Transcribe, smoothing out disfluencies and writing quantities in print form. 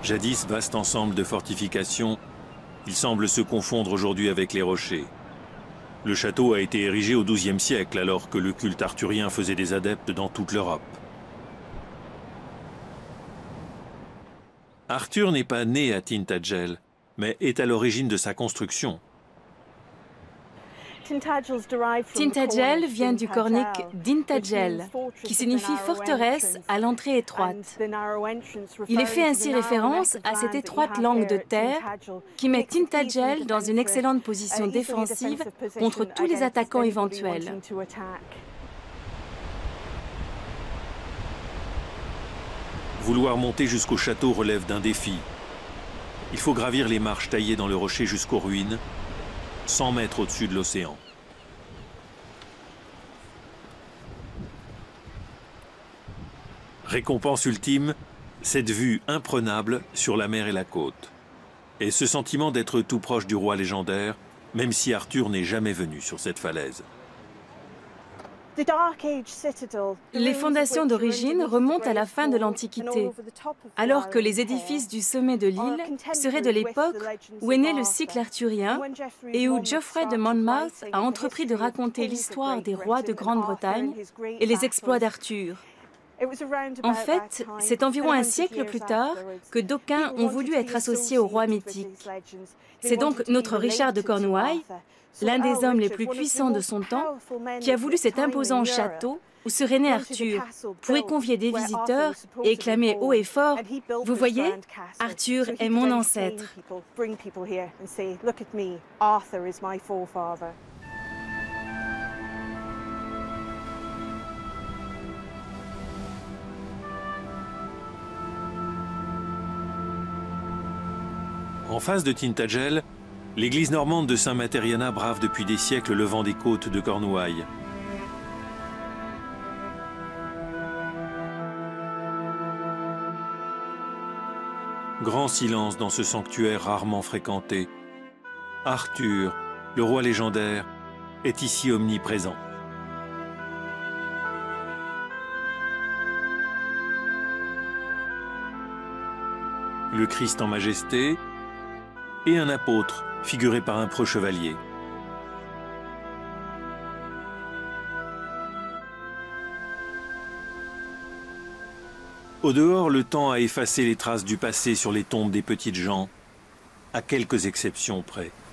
Jadis vaste ensemble de fortifications, il semble se confondre aujourd'hui avec les rochers. Le château a été érigé au XIIe siècle, alors que le culte arthurien faisait des adeptes dans toute l'Europe. Arthur n'est pas né à Tintagel, mais est à l'origine de sa construction. Tintagel vient du cornique d'Intagel, qui signifie forteresse à l'entrée étroite. Il est fait ainsi référence à cette étroite langue de terre qui met Tintagel dans une excellente position défensive contre tous les attaquants éventuels. Vouloir monter jusqu'au château relève d'un défi. Il faut gravir les marches taillées dans le rocher jusqu'aux ruines, 100 mètres au-dessus de l'océan. Récompense ultime, cette vue imprenable sur la mer et la côte. Et ce sentiment d'être tout proche du roi légendaire, même si Arthur n'est jamais venu sur cette falaise. Les fondations d'origine remontent à la fin de l'Antiquité, alors que les édifices du sommet de l'île seraient de l'époque où est né le cycle arthurien et où Geoffrey de Monmouth a entrepris de raconter l'histoire des rois de Grande-Bretagne et les exploits d'Arthur. En fait, c'est environ un siècle plus tard que d'aucuns ont voulu être associés au roi mythique. C'est donc notre Richard de Cornouailles, l'un des hommes les plus puissants de son temps, qui a voulu cet imposant château où serait né Arthur, pour y convier des visiteurs et clamer haut et fort « Vous voyez, Arthur est mon ancêtre ». En face de Tintagel, l'église normande de Saint-Matériana brave depuis des siècles le vent des côtes de Cornouailles. Grand silence dans ce sanctuaire rarement fréquenté. Arthur, le roi légendaire, est ici omniprésent. Le Christ en majesté et un apôtre figuré par un preux chevalier. Au dehors, le temps a effacé les traces du passé sur les tombes des petites gens, à quelques exceptions près.